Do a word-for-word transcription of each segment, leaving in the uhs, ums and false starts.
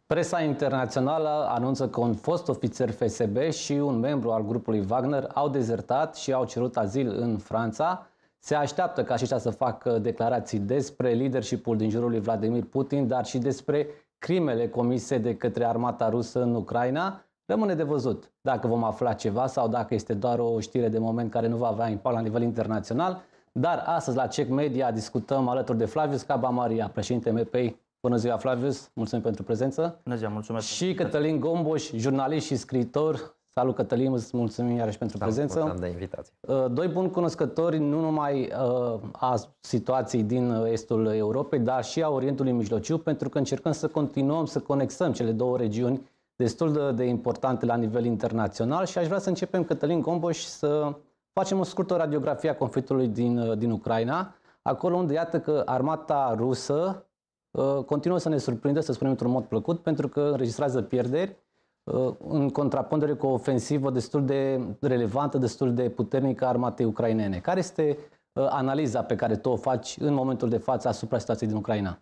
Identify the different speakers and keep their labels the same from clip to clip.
Speaker 1: Presa internațională anunță că un fost ofițer F S B și un membru al grupului Wagner au dezertat și au cerut azil în Franța. Se așteaptă ca aceștia să facă declarații despre leadership-ul din jurul lui Vladimir Putin, dar și despre crimele comise de către armata rusă în Ucraina. Rămâne de văzut dacă vom afla ceva sau dacă este doar o știre de moment care nu va avea impact la nivel internațional. Dar astăzi la Check Media discutăm alături de Flavius Cabamaria, președinte M P I. Bună ziua, Flavius! Mulțumim pentru prezență!
Speaker 2: Bună ziua, mulțumesc!
Speaker 1: Și Cătălin Gomboș, jurnalist și scriitor. Salut, Cătălin, îți mulțumim iarăși pentru
Speaker 2: da,
Speaker 1: prezență.
Speaker 2: Mulțumim de invitație.
Speaker 1: Doi buni cunoscători nu numai a situației din estul Europei, dar și a Orientului Mijlociu, pentru că încercăm să continuăm să conexăm cele două regiuni destul de, de importante la nivel internațional și aș vrea să începem, Cătălin Gomboș, să facem o scurtă radiografie a conflictului din, din Ucraina, acolo unde iată că armata rusă continuă să ne surprindă, să spunem într-un mod plăcut, pentru că înregistrează pierderi în contrapondere cu o ofensivă destul de relevantă, destul de puternică a armatei ucrainene. Care este analiza pe care tu o faci în momentul de față asupra situației din Ucraina?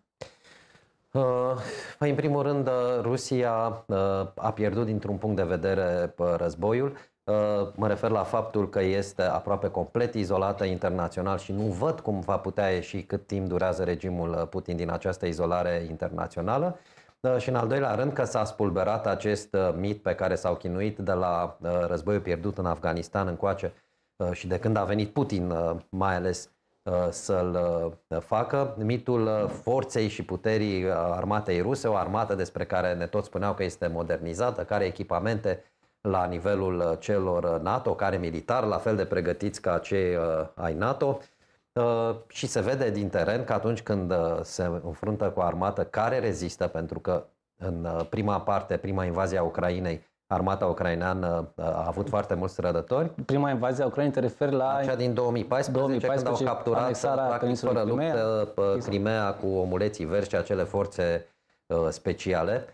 Speaker 2: În primul rând, Rusia a pierdut dintr-un punct de vedere războiul. Mă refer la faptul că este aproape complet izolată internațional și nu văd cum va putea ieși cât timp durează regimul Putin din această izolare internațională. Și în al doilea rând că s-a spulberat acest mit pe care s-au chinuit de la războiul pierdut în Afganistan încoace și de când a venit Putin mai ales să-l facă, mitul forței și puterii armatei ruse, o armată despre care ne tot spuneau că este modernizată, care are echipamente la nivelul celor NATO, care militar, la fel de pregătiți ca cei ai NATO. Și se vede din teren că atunci când se înfruntă cu o armată care rezistă, pentru că în prima parte, prima invazie a Ucrainei, armata ucraineană a avut foarte mulți rădători.
Speaker 1: Prima invazie a Ucrainei te referi la
Speaker 2: cea din două mii paisprezece, două mii paisprezece, când au capturat practic fără luptă Crimea cu omuleții verzi și acele forțe speciale.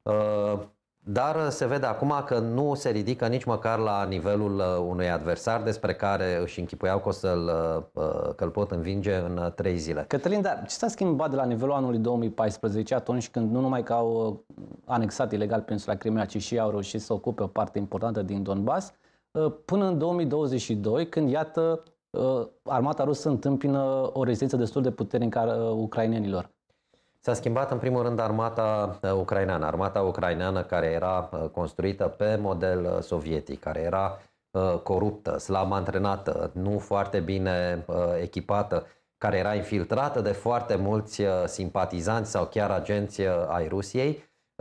Speaker 2: Dar se vede acum că nu se ridică nici măcar la nivelul unui adversar despre care își închipuiau că, o să-l, că îl pot învinge în trei zile.
Speaker 1: Cătălin, dar ce s-a schimbat de la nivelul anului două mii paisprezece, atunci când nu numai că au anexat ilegal peninsula Crimea, ci și au reușit să ocupe o parte importantă din Donbass, până în două mii douăzeci și doi, când, iată, armata rusă întâmpină o rezistență destul de puternică a ucrainenilor?
Speaker 2: S-a schimbat în primul rând armata ucraineană, armata ucraineană care era construită pe model sovietic, care era coruptă, slab antrenată, nu foarte bine echipată, care era infiltrată de foarte mulți simpatizanți sau chiar agenți ai Rusiei,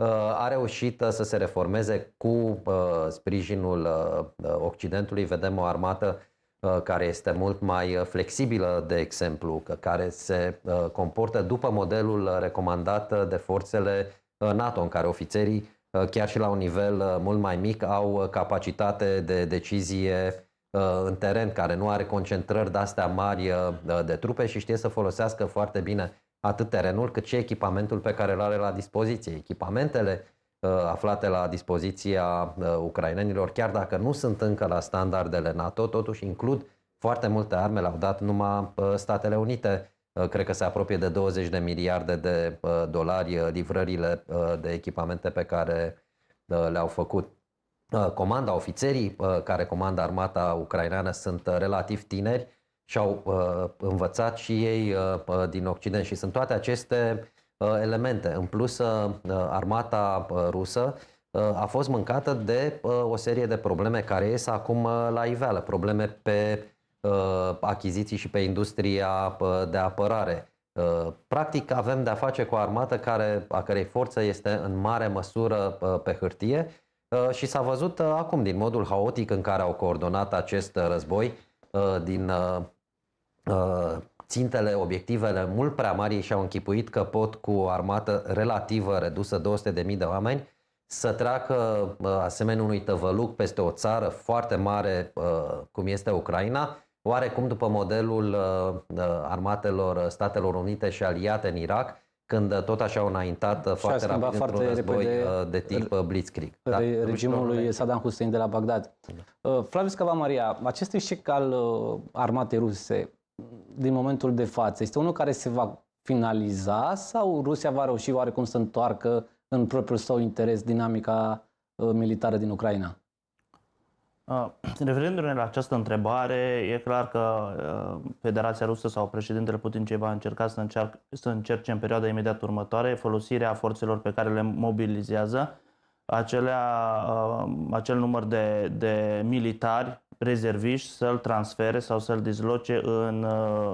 Speaker 2: a reușit să se reformeze cu sprijinul Occidentului. Vedem o armată care este mult mai flexibilă, de exemplu, care se comportă după modelul recomandat de forțele NATO, în care ofițerii, chiar și la un nivel mult mai mic, au capacitate de decizie în teren, care nu are concentrări de-astea mari de trupe și știe să folosească foarte bine atât terenul cât și echipamentul pe care îl are la dispoziție. Echipamentele aflate la dispoziția ucrainenilor, chiar dacă nu sunt încă la standardele NATO, totuși includ foarte multe arme, le-au dat numai Statele Unite. Cred că se apropie de douăzeci de miliarde de dolari livrările de echipamente pe care le-au făcut. Comanda, ofițerii care comandă armata ucraineană sunt relativ tineri și au învățat și ei din Occident și sunt toate aceste elemente. În plus, armata rusă a fost mâncată de o serie de probleme care ies acum la iveală. Probleme pe achiziții și pe industria de apărare. Practic avem de-a face cu o armată care, a cărei forță este în mare măsură pe hârtie și s-a văzut acum din modul haotic în care au coordonat acest război, din țintele, obiectivele mult prea mari și au închipuit că pot cu o armată relativă redusă, două sute de mii de oameni, să treacă asemenea unui tăvăluc peste o țară foarte mare cum este Ucraina, oarecum după modelul armatelor Statelor Unite și aliate în Irak, când tot așa au înaintat foarte rapid într-un război de tip Blitzkrieg.
Speaker 1: Da, regimul lui Saddam Hussein de la Bagdad. Da. Flavius Cabamaria, acest eșec al armatei ruse din momentul de față este unul care se va finaliza sau Rusia va reuși oarecum să întoarcă în propriul său interes dinamica militară din Ucraina?
Speaker 3: Referindu-ne la această întrebare, e clar că Federația Rusă sau președintele Putin ce va încerca să, încearcă, să încerce în perioada imediat următoare folosirea forțelor pe care le mobilizează, acelea, acel număr de, de militari rezerviști să-l transfere sau să-l disloce în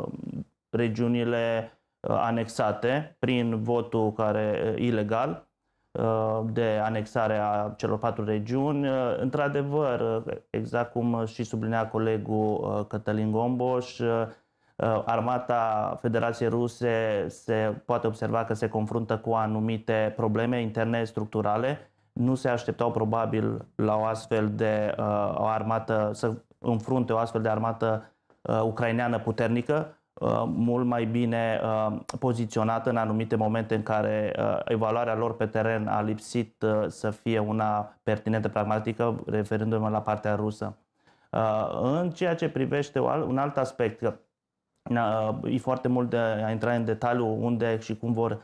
Speaker 3: regiunile anexate prin votul care ilegal de anexare a celor patru regiuni. Într-adevăr, exact cum și sublinea colegul Cătălin Gomboș, armata Federației Ruse se poate observa că se confruntă cu anumite probleme interne structurale. Nu se așteptau probabil la o astfel de o armată, să înfrunte o astfel de armată ucraineană puternică, mult mai bine poziționată în anumite momente în care evaluarea lor pe teren a lipsit să fie una pertinentă, pragmatică, referindu-mă la partea rusă. În ceea ce privește un alt aspect, că e foarte mult de a intra în detaliu unde și cum vor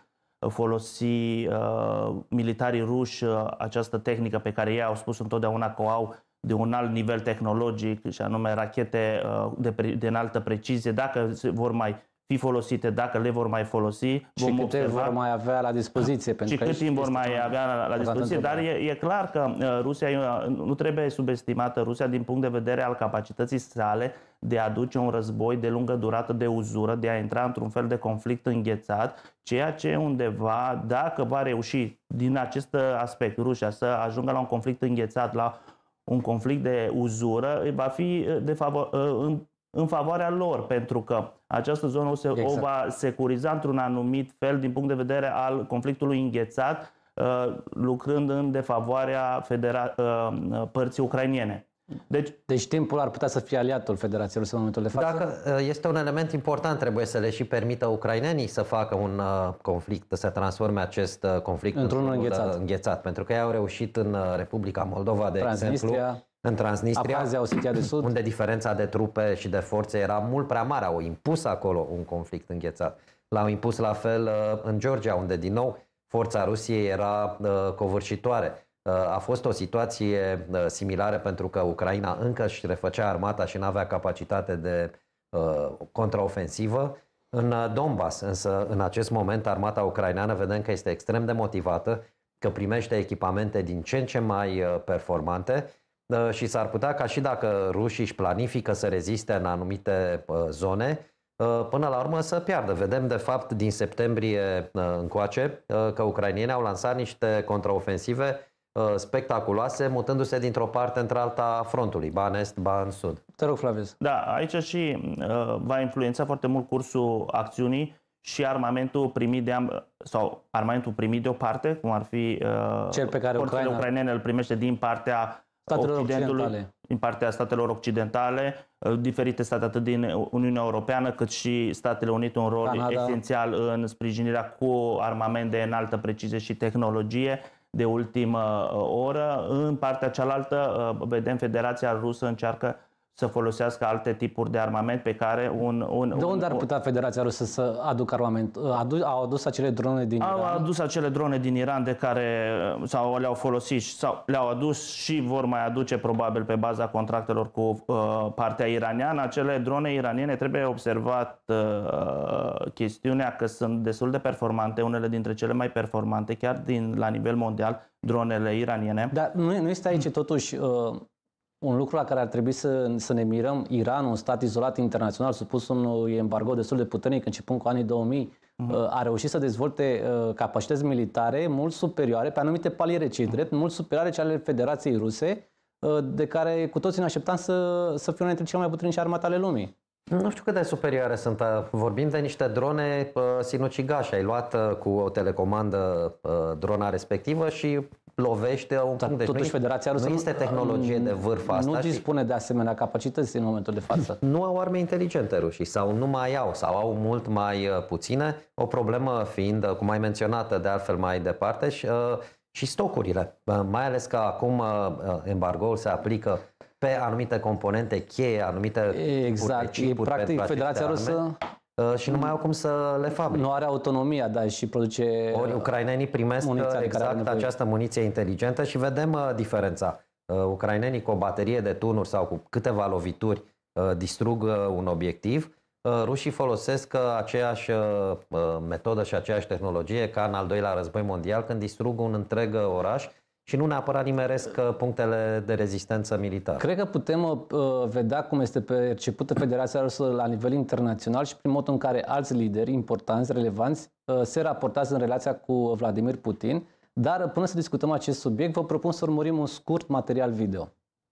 Speaker 3: folosi militarii ruși această tehnică pe care ei au spus întotdeauna că o au de un alt nivel tehnologic, și anume rachete de, de înaltă precizie, dacă vor mai fi folosite, dacă le vor mai folosi.
Speaker 1: Și
Speaker 3: vom
Speaker 1: câte
Speaker 3: observa,
Speaker 1: vor mai avea la dispoziție.
Speaker 3: Și cât timp vor mai avea la, la dispoziție, dar e, e clar că Rusia nu trebuie subestimată, Rusia din punct de vedere al capacității sale de a duce un război de lungă durată de uzură, de a intra într-un fel de conflict înghețat, ceea ce undeva, dacă va reuși din acest aspect Rusia să ajungă la un conflict înghețat, la un conflict de uzură, va fi de favor, în, în favoarea lor, pentru că această zonă o, se, exact. o va securiza într-un anumit fel din punct de vedere al conflictului înghețat, lucrând în defavoarea federa, părții ucrainiene.
Speaker 1: Deci, deci timpul ar putea să fie aliatul Federației Ruse în momentul de față?
Speaker 2: Dacă este un element important, trebuie să le și permită ucrainenii să facă un uh, conflict, să transforme acest uh, conflict
Speaker 1: într-un înghețat.
Speaker 2: înghețat. Pentru că ei au reușit în Republica Moldova, de exemplu, în Transnistria,
Speaker 1: Abhazia, Osetia de Sud,
Speaker 2: unde diferența de trupe și de forțe era mult prea mare. Au impus acolo un conflict înghețat. L-au impus la fel uh, în Georgia, unde din nou forța Rusiei era uh, covârșitoare. A fost o situație similară pentru că Ucraina încă își refăcea armata și nu avea capacitate de uh, contraofensivă. În Donbass, însă, în acest moment, armata ucraineană vedem că este extrem de motivată, că primește echipamente din ce în ce mai performante uh, și s-ar putea ca și dacă rușii își planifică să reziste în anumite uh, zone, uh, până la urmă să piardă. Vedem, de fapt, din septembrie uh, încoace uh, că ucrainienii au lansat niște contraofensive spectaculoase, mutându-se dintr-o parte într-alta a frontului, ba în est, ba în sud.
Speaker 1: Te rog, Flavius.
Speaker 3: Da, aici și uh, va influența foarte mult cursul acțiunii și armamentul primit de sau armamentul primit de o parte, cum ar fi uh,
Speaker 1: cel pe care
Speaker 3: forțele
Speaker 1: Ucraina
Speaker 3: ucrainene îl primește din partea
Speaker 1: Statelor
Speaker 3: Occidentului,
Speaker 1: occidentale.
Speaker 3: din partea statelor occidentale, uh, diferite state atât din Uniunea Europeană cât și Statele Unite, un rol
Speaker 1: Canada.
Speaker 3: esențial în sprijinirea cu armament de înaltă precizie și tehnologie de ultimă oră. În partea cealaltă, vedem Federația Rusă încearcă să folosească alte tipuri de armament pe care un... un
Speaker 1: de unde
Speaker 3: un,
Speaker 1: ar putea Federația Rusă să aducă armament? Adu, au adus acele drone din
Speaker 3: au
Speaker 1: Iran?
Speaker 3: Au adus acele drone din Iran de care sau le-au folosit sau le-au adus și vor mai aduce probabil pe baza contractelor cu uh, partea iraniană. Acele drone iraniene, trebuie observat uh, chestiunea că sunt destul de performante, unele dintre cele mai performante, chiar din, la nivel mondial, dronele iraniene.
Speaker 1: Dar nu, nu este aici totuși... Uh, un lucru la care ar trebui să, să ne mirăm. Iran, un stat izolat internațional, supus unui embargo destul de puternic începând cu anii două mii, uh-huh. a reușit să dezvolte uh, capacități militare mult superioare, pe anumite paliere, ce drept, mult superioare cele ale Federației Ruse, uh, de care cu toții ne așteptam să, să fie una dintre cele mai puternice armate ale lumii.
Speaker 2: Nu știu cât de superioare sunt. Vorbim de niște drone uh, sinucigașe. Ai luat uh, cu o telecomandă uh, drona respectivă și lovește un
Speaker 1: Dar
Speaker 2: punct. Deci
Speaker 1: totuși
Speaker 2: nu,
Speaker 1: Federația Rusă
Speaker 2: nu este tehnologie de vârf asta.
Speaker 1: Nu
Speaker 2: și
Speaker 1: dispune de asemenea capacități în momentul de față.
Speaker 2: Nu au arme inteligente rușii sau nu mai au sau au mult mai puține. O problemă fiind, cum ai menționat de altfel mai departe, și, și stocurile. Mai ales că acum embargoul se aplică pe anumite componente cheie, anumite
Speaker 1: exact.
Speaker 2: chipuri
Speaker 1: Practic,
Speaker 2: pentru
Speaker 1: Federația Rusă
Speaker 2: și nu mai au cum să le fabrice.
Speaker 1: Nu are autonomia, dar și produce.
Speaker 2: Ori ucrainenii primesc exact această muniție inteligentă și vedem uh, diferența. Uh, ucrainenii cu o baterie de tunuri sau cu câteva lovituri uh, distrug uh, un obiectiv. Uh, rușii folosesc uh, aceeași uh, metodă și aceeași tehnologie ca în al doilea război mondial, când distrug un întreg uh, oraș și nu neapărat nimeresc uh, punctele de rezistență militară.
Speaker 1: Cred că putem uh, vedea cum este percepută Federația Rusă la nivel internațional și prin modul în care alți lideri importanți, relevanți, uh, se raportează în relația cu Vladimir Putin. Dar până să discutăm acest subiect, vă propun să urmărim un scurt material video.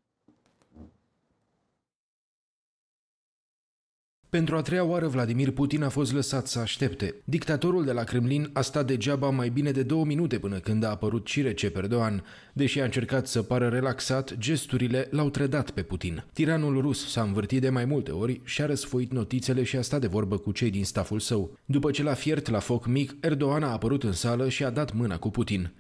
Speaker 4: Pentru a treia oară, Vladimir Putin a fost lăsat să aștepte. Dictatorul de la Kremlin a stat degeaba mai bine de două minute până când a apărut și Recep Erdogan. Deși a încercat să pară relaxat, gesturile l-au trădat pe Putin. Tiranul rus s-a învârtit de mai multe ori și a răsfoit notițele și a stat de vorbă cu cei din staful său. După ce l-a fiert la foc mic, Erdogan a apărut în sală și a dat mâna cu Putin.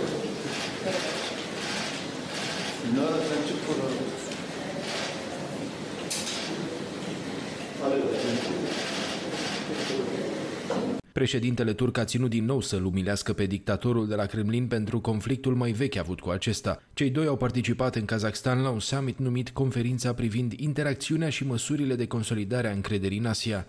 Speaker 4: Președintele turc a ținut din nou să-l umilească pe dictatorul de la Kremlin pentru conflictul mai vechi avut cu acesta. Cei doi au participat în Kazakhstan la un summit numit Conferința privind interacțiunea și măsurile de consolidare a încrederii în Asia.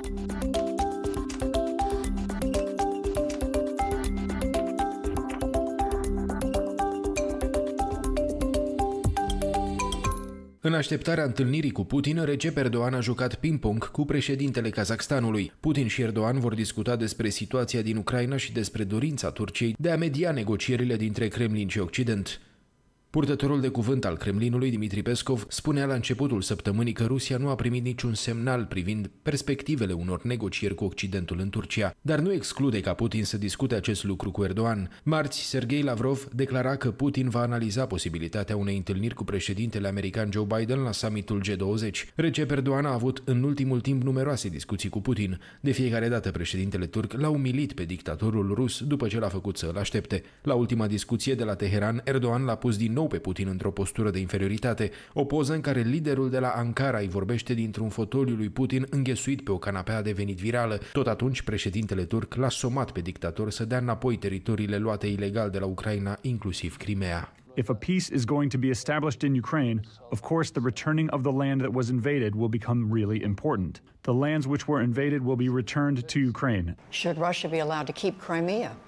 Speaker 4: În așteptarea întâlnirii cu Putin, Recep Erdogan a jucat ping-pong cu președintele Kazakhstanului. Putin și Erdogan vor discuta despre situația din Ucraina și despre dorința Turciei de a media negocierile dintre Kremlin și Occident. Purtătorul de cuvânt al Kremlinului, Dmitri Peskov, spunea la începutul săptămânii că Rusia nu a primit niciun semnal privind perspectivele unor negocieri cu Occidentul în Turcia, dar nu exclude ca Putin să discute acest lucru cu Erdogan. Marți, Sergei Lavrov declara că Putin va analiza posibilitatea unei întâlniri cu președintele american Joe Biden la summitul G douăzeci. Recep Erdogan a avut în ultimul timp numeroase discuții cu Putin. De fiecare dată președintele turc l-a umilit pe dictatorul rus după ce l-a făcut să-l aștepte. La ultima discuție de la Teheran, Erdogan l-a pus din nou pe Putin într-o postură de inferioritate, o poză în care liderul de la Ankara îi vorbește dintr-un fotoliu lui Putin înghesuit pe o canapea a devenit virală. Tot atunci, președintele turc l-a somat pe dictator să dea înapoi teritoriile luate ilegal de la Ucraina, inclusiv Crimea.
Speaker 5: If a peace is going to be established in Ukraine, of course the returning of the land that was invaded will become really important. The lands which were invaded will be returned to Ukraine.
Speaker 6: Should Russia be allowed to keep Crimea?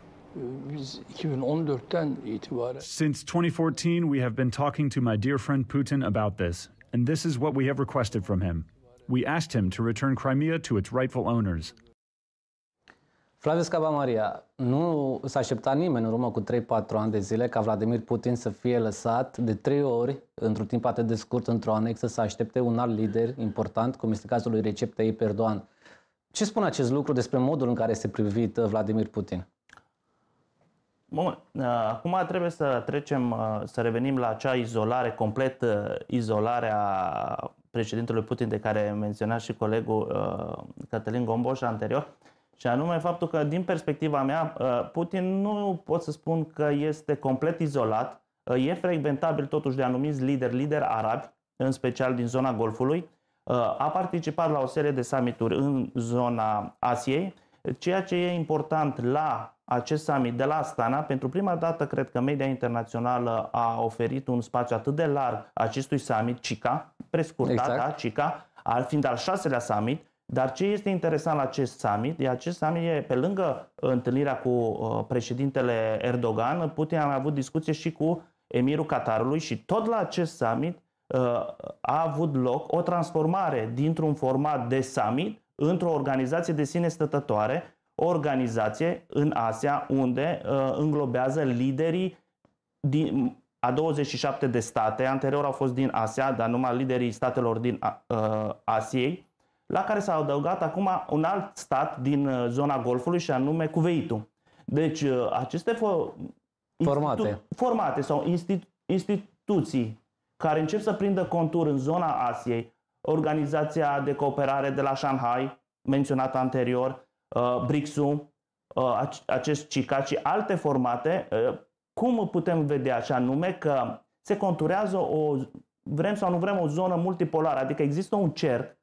Speaker 5: Since twenty fourteen, we have been talking to my dear friend Putin about this, and this is what we have requested from him. We asked him to return Crimea to its rightful owners.
Speaker 1: Flaviu Scaba-Maria, nu s-a așteptat nimeni în urmă cu trei patru ani de zile ca Vladimir Putin să fie lăsat de trei ori, într-un timp atât de scurt, într-o anexă, să aștepte un alt lider important, cum este cazul lui Recep Tayyip Erdogan. Ce spune acest lucru despre modul în care este privit Vladimir Putin?
Speaker 3: Bun, acum trebuie să trecem, să revenim la acea izolare, complet izolare a președintelui Putin, de care menționa și colegul Cătălin Gomboș anterior, și anume faptul că, din perspectiva mea, Putin nu pot să spun că este complet izolat, e frecventabil totuși de anumiți lideri, lideri arabi, în special din zona Golfului, a participat la o serie de summituri în zona Asiei. Ceea ce e important la acest summit de la Astana, pentru prima dată cred că media internațională a oferit un spațiu atât de larg acestui summit, CICA, prescurtat, exact. da, CICA, al fiind al șaselea summit. Dar ce este interesant la acest summit, e acest summit e, pe lângă întâlnirea cu uh, președintele Erdogan, Putin a avut discuție și cu emirul Qatarului și tot la acest summit uh, a avut loc o transformare dintr-un format de summit într-o organizație de sine stătătoare, o organizație în Asia unde uh, înglobează liderii din, a douăzeci și șapte de state, anterior au fost din Asia, dar numai liderii statelor din uh, Asiei, la care s-a adăugat acum un alt stat din uh, zona Golfului și anume Cuveitul. Deci uh, aceste fo-
Speaker 1: formate.
Speaker 3: Institu- formate sau institu- instituții care încep să prindă contur în zona Asiei, Organizația de Cooperare de la Shanghai, menționată anterior, uh, B R I C S-ul, uh, acest CICA și alte formate, uh, cum putem vedea și anume că se conturează o, vrem sau nu vrem, o zonă multipolară, adică există un cerc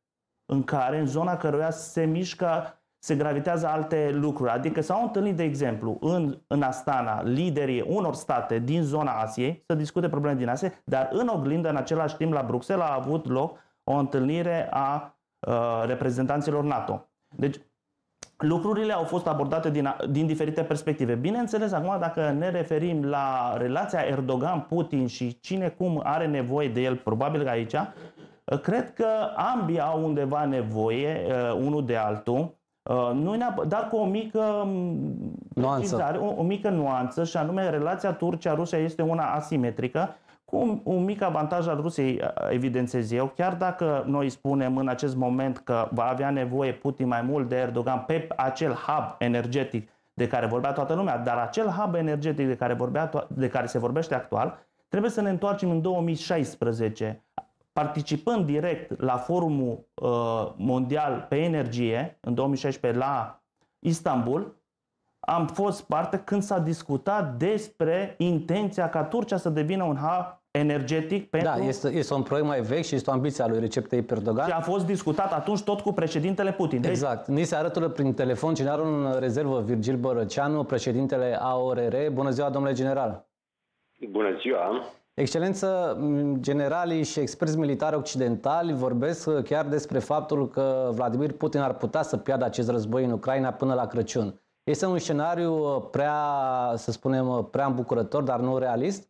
Speaker 3: în care, în zona căruia se mișcă, se gravitează alte lucruri. Adică s-au întâlnit, de exemplu, în, în Astana, liderii unor state din zona Asiei să discute probleme din Asia, dar în oglindă, în același timp, la Bruxelles a avut loc o întâlnire a uh, reprezentanților NATO. Deci, lucrurile au fost abordate din, din diferite perspective. Bineînțeles, acum, dacă ne referim la relația Erdogan-Putin și cine cum are nevoie de el, probabil că aici, cred că ambii au undeva nevoie uh, unul de altul. Uh, nu dar cu o mică
Speaker 1: nuanță.
Speaker 3: O, o mică nuanță, și anume relația Turcia-Rusia este una asimetrică, cu un, un mic avantaj al Rusiei, evidențez eu, chiar dacă noi spunem în acest moment că va avea nevoie Putin mai mult de Erdogan pe acel hub energetic de care vorbea toată lumea, dar acel hub energetic de care, vorbea de care se vorbește actual, trebuie să ne întoarcem în două mii șaisprezece, participând direct la forumul uh, mondial pe energie, în două mii șaisprezece la Istanbul, am fost parte când s-a discutat despre intenția ca Turcia să devină un hub energetic pentru...
Speaker 1: Da, este, este un proiect mai vechi și este o ambiție a lui Recep Tayyip Erdogan.
Speaker 3: Și a fost discutat atunci tot cu președintele Putin.
Speaker 1: Exact. Ni se arătură prin telefon generalul în rezervă Virgil Bărăceanu, președintele A O R R. Bună ziua, domnule general!
Speaker 7: Bună ziua!
Speaker 1: Excelență, generalii și experți militari occidentali vorbesc chiar despre faptul că Vladimir Putin ar putea să piardă acest război în Ucraina până la Crăciun. Este un scenariu prea, să spunem, prea îmbucurător, dar nu realist?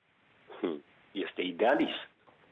Speaker 7: Este idealist.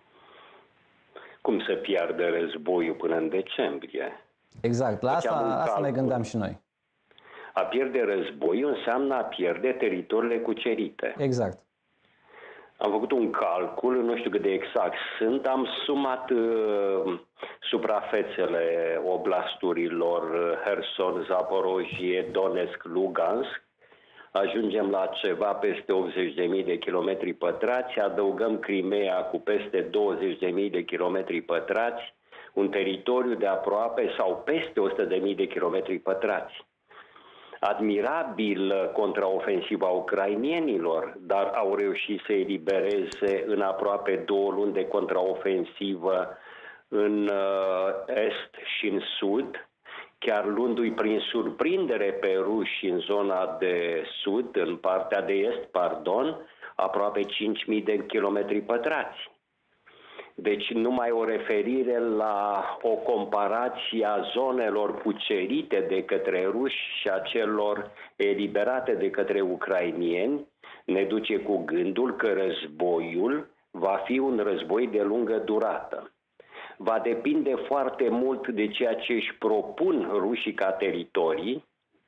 Speaker 7: Cum să piardă războiul până în decembrie?
Speaker 1: Exact, la asta, asta ne gândeam și noi.
Speaker 7: A pierde războiul înseamnă a pierde teritoriile cucerite.
Speaker 1: Exact.
Speaker 7: Am făcut un calcul, nu știu cât de exact sunt, am sumat uh, suprafețele oblasturilor Herson, Zaporojie, Donetsk, Lugansk. Ajungem la ceva peste optzeci de mii de kilometri pătrați, adăugăm Crimea cu peste douăzeci de mii de kilometri pătrați, un teritoriu de aproape sau peste o sută de mii de kilometri pătrați. Admirabil contraofensiva ucrainienilor, dar au reușit să elibereze în aproape două luni de contraofensivă în est și în sud, chiar luându-i prin surprindere pe ruși în zona de sud, în partea de est, pardon, aproape cinci mii de kilometri pătrați. Deci numai o referire la o comparație a zonelor cucerite de către ruși și a celor eliberate de către ucrainieni ne duce cu gândul că războiul va fi un război de lungă durată. Va depinde foarte mult de ceea ce își propun rușii ca teritorii.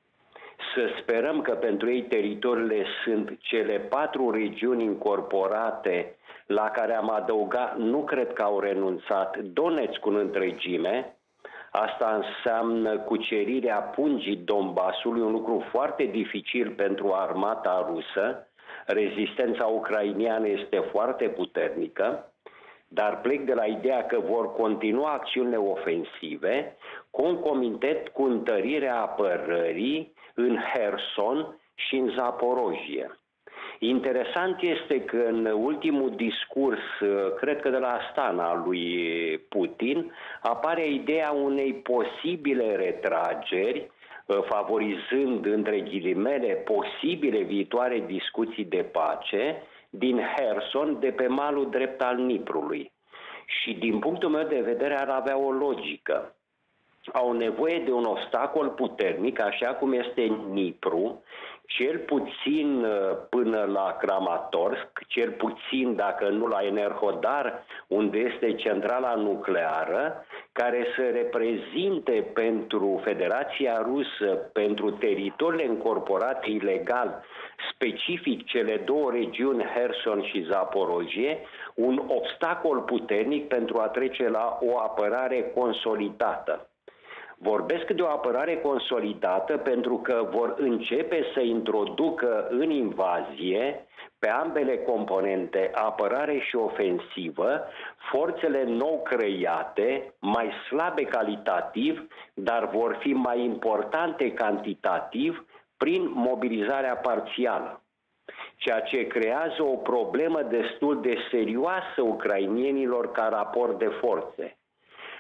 Speaker 7: Să sperăm că pentru ei teritoriile sunt cele patru regiuni incorporate la care am adăugat, nu cred că au renunțat, Donetsk în întregime. Asta înseamnă cucerirea pungii Donbasului, un lucru foarte dificil pentru armata rusă. Rezistența ucrainiană este foarte puternică, dar plec de la ideea că vor continua acțiunile ofensive, concomitent cu întărirea apărării în Herson și în Zaporojie. Interesant este că în ultimul discurs, cred că de la Astana lui Putin, apare ideea unei posibile retrageri, favorizând, între ghilimele, posibile viitoare discuții de pace din Herson, de pe malul drept al Niprului. Și din punctul meu de vedere ar avea o logică. Au nevoie de un obstacol puternic, așa cum este Nipru, cel puțin până la Kramatorsk, cel puțin dacă nu la Enerhodar, unde este centrala nucleară, care să reprezinte pentru Federația Rusă, pentru teritoriile încorporate ilegal, specific cele două regiuni, Herson și Zaporojie, un obstacol puternic pentru a trece la o apărare consolidată. Vorbesc de o apărare consolidată pentru că vor începe să introducă în invazie, pe ambele componente, apărare și ofensivă, forțele nou create, mai slabe calitativ, dar vor fi mai importante cantitativ prin mobilizarea parțială. Ceea ce creează o problemă destul de serioasă ucrainienilor ca raport de forțe.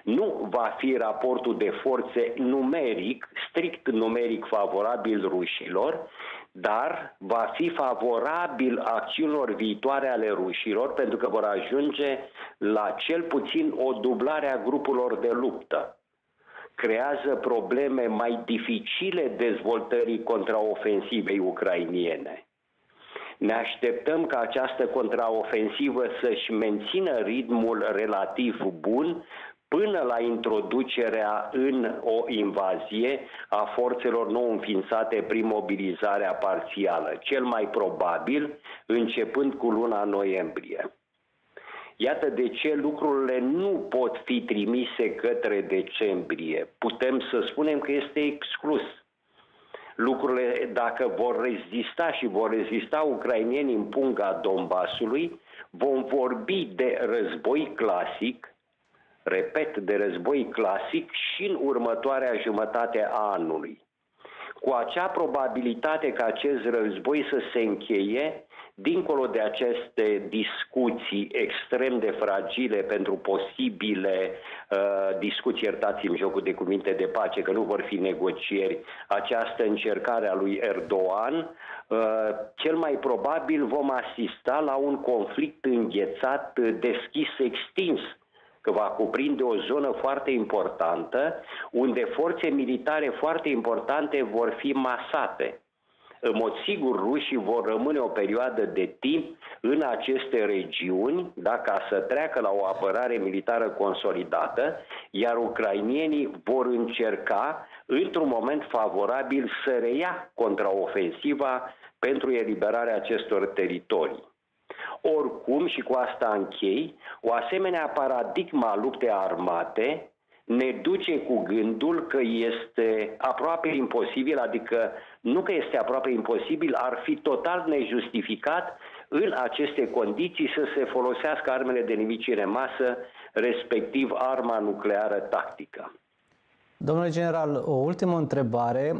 Speaker 7: Nu va fi raportul de forțe numeric, strict numeric favorabil rușilor, dar va fi favorabil acțiunilor viitoare ale rușilor, pentru că vor ajunge la cel puțin o dublare a grupurilor de luptă. Creează probleme mai dificile dezvoltării contraofensivei ucrainiene. Ne așteptăm ca această contraofensivă să-și mențină ritmul relativ bun până la introducerea în o invazie a forțelor nou înființate prin mobilizarea parțială, cel mai probabil începând cu luna noiembrie. Iată de ce lucrurile nu pot fi trimise către decembrie. Putem să spunem că este exclus. Lucrurile, dacă vor rezista și vor rezista ucrainienii în punga Donbasului, vom vorbi de război clasic, repet, de război clasic și în următoarea jumătate a anului. Cu acea probabilitate ca acest război să se încheie, dincolo de aceste discuții extrem de fragile pentru posibile uh, discuții, iertați-mi jocul de cuvinte, de pace, că nu vor fi negocieri, această încercare a lui Erdogan, uh, cel mai probabil vom asista la un conflict înghețat, deschis, extins, că va cuprinde o zonă foarte importantă, unde forțe militare foarte importante vor fi masate. În mod sigur, rușii vor rămâne o perioadă de timp în aceste regiuni, da, ca să treacă la o apărare militară consolidată, iar ucrainienii vor încerca, într-un moment favorabil, să reia contraofensiva pentru eliberarea acestor teritorii. Oricum, și cu asta închei, o asemenea paradigma a luptei armate ne duce cu gândul că este aproape imposibil, adică nu că este aproape imposibil, ar fi total nejustificat în aceste condiții să se folosească armele de nimicire în masă, respectiv arma nucleară tactică.
Speaker 1: Domnule general, o ultimă întrebare.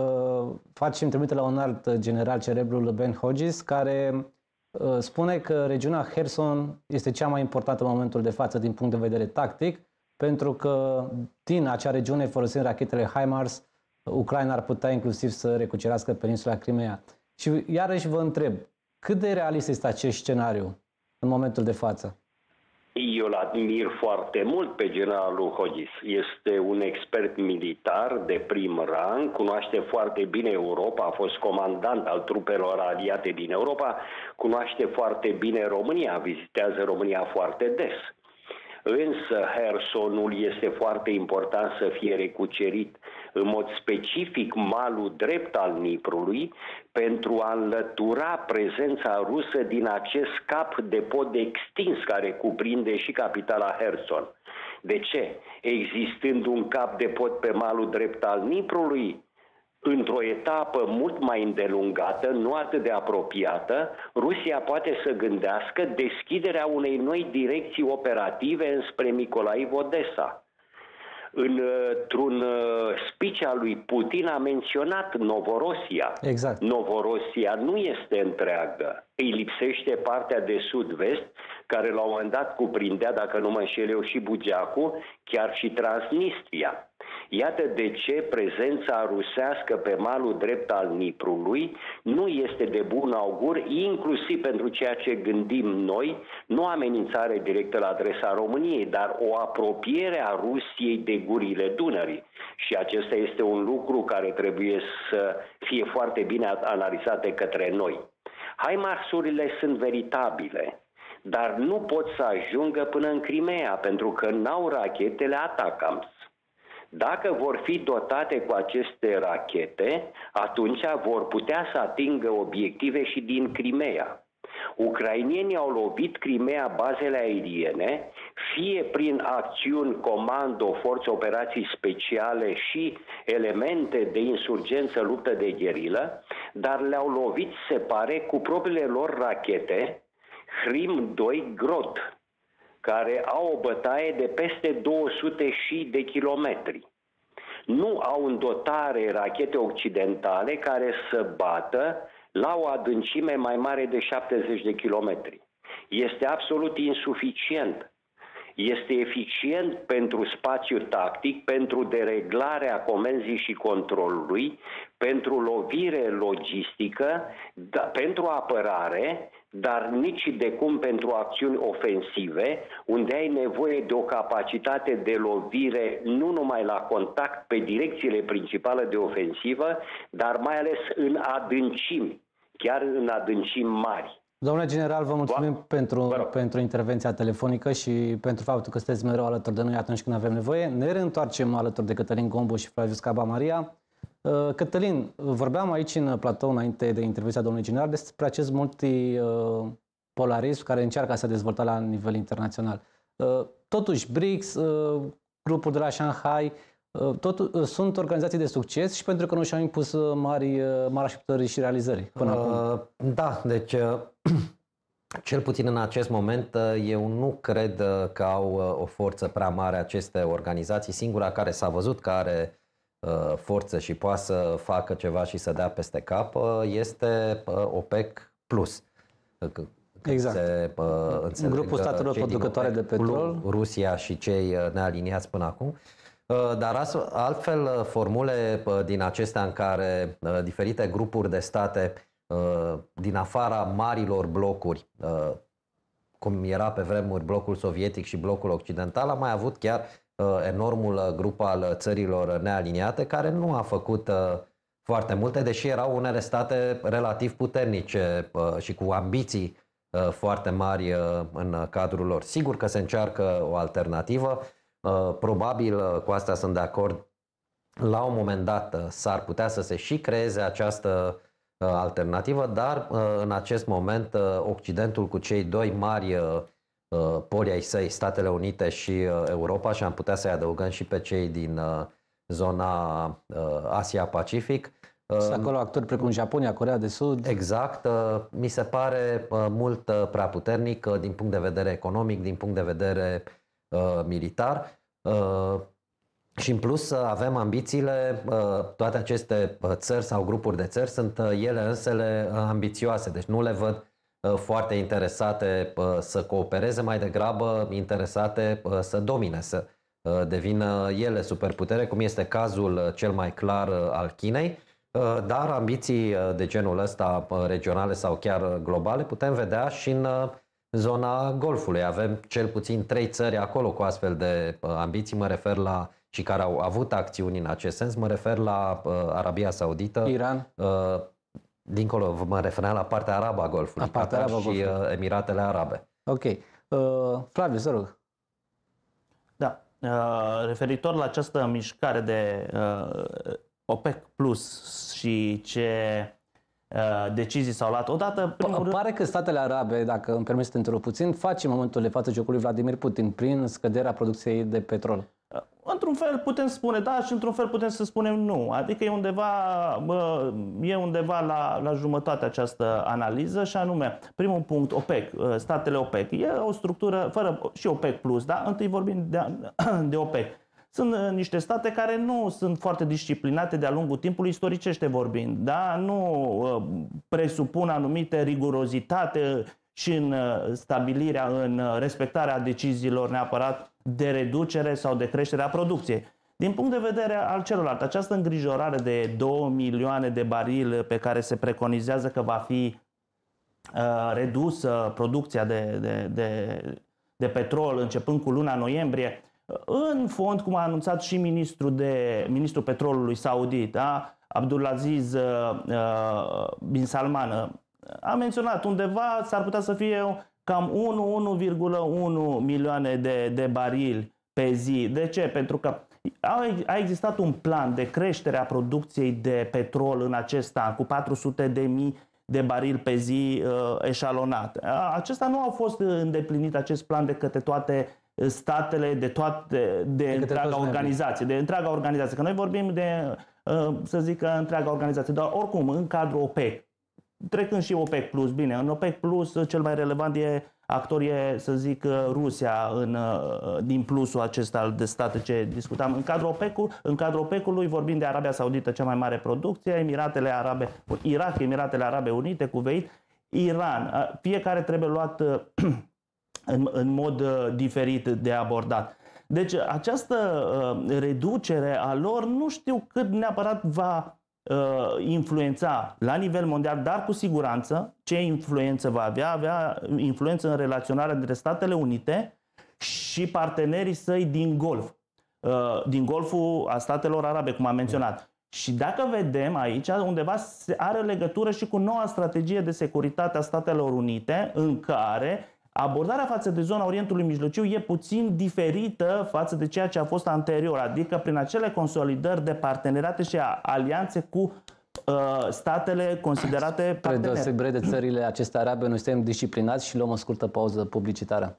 Speaker 1: Facem trimitere la un alt general, cerebrul Ben Hodges, care spune că regiunea Kherson este cea mai importantă în momentul de față din punct de vedere tactic, pentru că din acea regiune, folosind rachetele HIMARS, Ucraina ar putea inclusiv să recucerească peninsula Crimea. Și iarăși vă întreb, cât de realist este acest scenariu în momentul de față?
Speaker 7: Eu îl admir foarte mult pe generalul Hodges. Este un expert militar de prim rang, cunoaște foarte bine Europa, a fost comandant al trupelor aliate din Europa, cunoaște foarte bine România, vizitează România foarte des. Însă Hersonul este foarte important să fie recucerit în mod specific malul drept al Niprului pentru a înlătura prezența rusă din acest cap de pod extins care cuprinde și capitala Herson. De ce? Existând un cap de pod pe malul drept al Niprului, într-o etapă mult mai îndelungată, nu atât de apropiată, Rusia poate să gândească deschiderea unei noi direcții operative înspre Mykolaiv-Odessa. Într-un speech al lui Putin a menționat Novorosia.
Speaker 1: Exact.
Speaker 7: Novorosia nu este întreagă. Îi lipsește partea de sud-vest, care la un moment dat cuprindea, dacă nu mă înșel eu, și Bugeacul, chiar și Transnistria. Iată de ce prezența rusească pe malul drept al Niprului nu este de bun augur, inclusiv pentru ceea ce gândim noi, nu amenințare directă la adresa României, dar o apropiere a Rusiei de gurile Dunării. Și acesta este un lucru care trebuie să fie foarte bine analizate către noi. HIMARS-urile sunt veritabile, dar nu pot să ajungă până în Crimea, pentru că n-au rachetele ATACMS. Dacă vor fi dotate cu aceste rachete, atunci vor putea să atingă obiective și din Crimea. Ucrainienii au lovit Crimea, bazele aeriene, fie prin acțiuni comando, forțe operații speciale și elemente de insurgență, luptă de gherilă, dar le-au lovit, se pare, cu propriile lor rachete Hrim doi Grod, care au o bătaie de peste două sute de kilometri. Nu au în dotare rachete occidentale care să bată la o adâncime mai mare de șaptezeci de kilometri. Este absolut insuficient. este eficient pentru spațiu tactic, pentru dereglarea comenzii și controlului, pentru lovire logistică, da, pentru apărare, dar nici de cum pentru acțiuni ofensive, unde ai nevoie de o capacitate de lovire nu numai la contact pe direcțiile principale de ofensivă, dar mai ales în adâncimi, chiar în adâncimi mari.
Speaker 1: Domnule general, vă mulțumim
Speaker 7: Ba,
Speaker 1: pentru, pentru intervenția telefonică și pentru faptul că sunteți mereu alături de noi atunci când avem nevoie. Ne reîntoarcem alături de Cătălin Gombu și Flavius Caba Maria. Cătălin, vorbeam aici în platou înainte de intervenția domnului general despre acest multipolarism care încearcă să dezvolte la nivel internațional. Totuși, B R I C S, grupul de la Shanghai, tot, sunt organizații de succes și pentru că nu și-au impus mari, mari așteptări și realizări până uh, acum.
Speaker 2: Da, deci cel puțin în acest moment eu nu cred că au o forță prea mare aceste organizații. Singura care s-a văzut că are forță și poate să facă ceva și să dea peste cap este OPEC Plus.
Speaker 1: Exact.
Speaker 2: Se
Speaker 1: grupul statelor producătoare de petrol,
Speaker 2: Rusia și cei nealiniați până acum. Dar altfel, formule din acestea în care diferite grupuri de state din afara marilor blocuri, cum era pe vremuri blocul sovietic și blocul occidental, a mai avut chiar enormul grup al țărilor nealiniate, care nu a făcut foarte multe, deși erau unele state relativ puternice și cu ambiții foarte mari în cadrul lor. Sigur că se încearcă o alternativă. Probabil, cu asta sunt de acord, la un moment dat s-ar putea să se și creeze această alternativă, dar în acest moment Occidentul cu cei doi mari poli ai săi, Statele Unite și Europa, și am putea să-i adăugăm și pe cei din zona Asia-Pacific.
Speaker 1: Și acolo actori precum Japonia, Coreea de Sud.
Speaker 2: Exact, mi se pare mult prea puternic din punct de vedere economic, din punct de vedere militar. Și în plus avem ambițiile, toate aceste țări sau grupuri de țări sunt ele însele ambițioase, deci nu le văd foarte interesate să coopereze, mai degrabă interesate să domine, să devină ele superputere, cum este cazul cel mai clar al Chinei, dar ambiții de genul ăsta regionale sau chiar globale putem vedea și în zona Golfului. Avem cel puțin trei țări acolo cu astfel de ambiții, mă refer la, și care au avut acțiuni în acest sens, mă refer la Arabia Saudită,
Speaker 1: Iran,
Speaker 2: dincolo, mă refeream la partea arabă a Golfului,
Speaker 1: la partea arabă
Speaker 2: și Golfului. Emiratele Arabe.
Speaker 1: Ok. Uh, Flavius, să rog.
Speaker 3: Da. Uh, referitor la această mișcare de uh, OPEC Plus și ce uh, decizii s-au luat odată...
Speaker 1: P- pare că statele arabe, dacă îmi permiteți să te întrerup puțin, fac în momentul de față jocul lui Vladimir Putin prin scăderea producției de petrol.
Speaker 3: Într-un fel putem spune da și într-un fel putem să spunem nu. Adică e undeva, bă, e undeva la, la jumătate această analiză și anume, primul punct, OPEC, statele OPEC. E o structură, fără și OPEC plus, da? Întâi vorbim de, de OPEC. Sunt niște state care nu sunt foarte disciplinate de-a lungul timpului, istoricește vorbind, da? Nu presupun anumite rigurozitate și în stabilirea, în respectarea deciziilor neapărat de reducere sau de creștere a producției. Din punct de vedere al celorlalți, această îngrijorare de două milioane de barili pe care se preconizează că va fi uh, redusă producția de, de, de, de petrol începând cu luna noiembrie, în fond, cum a anunțat și ministrul, de, ministrul petrolului saudit, da? Abdulaziz uh, bin Salman, a menționat undeva s-ar putea să fie cam unu virgulă unu milioane de, de barili pe zi. De ce? Pentru că a existat un plan de creștere a producției de petrol în acest an cu patru sute de mii de barili pe zi uh, eșalonat. Acesta nu a fost îndeplinit, acest plan, de către toate statele, de toate, de, de întreaga organizație, de întreaga organizație. Că noi vorbim de, uh, să zic, întreaga organizație, dar oricum, în cadrul OPEC, trecând și OPEC Plus, bine, în OPEC Plus cel mai relevant e actor e, să zic, Rusia în, din plusul acesta de state ce discutam. În cadrul OPEC-ului, în cadrul OPEC-ului vorbim de Arabia Saudită, cea mai mare producție, Emiratele Arabe, Irak, Emiratele Arabe Unite, Kuwait, Iran. Fiecare trebuie luat în, în mod diferit de abordat. Deci această reducere a lor nu știu cât neapărat va influența la nivel mondial, dar cu siguranță ce influență va avea? Avea influență în relaționarea dintre Statele Unite și partenerii săi din Golf, din Golful a Statelor Arabe, cum am menționat. Și dacă vedem aici, undeva are legătură și cu noua strategie de securitate a Statelor Unite, în care abordarea față de zona Orientului Mijlociu e puțin diferită față de ceea ce a fost anterior, adică prin acele consolidări de parteneriate și alianțe cu uh, statele considerate parteneri.
Speaker 1: Spre deosebire de țările acestea arabe, noi suntem disciplinați și luăm o scurtă pauză publicitară.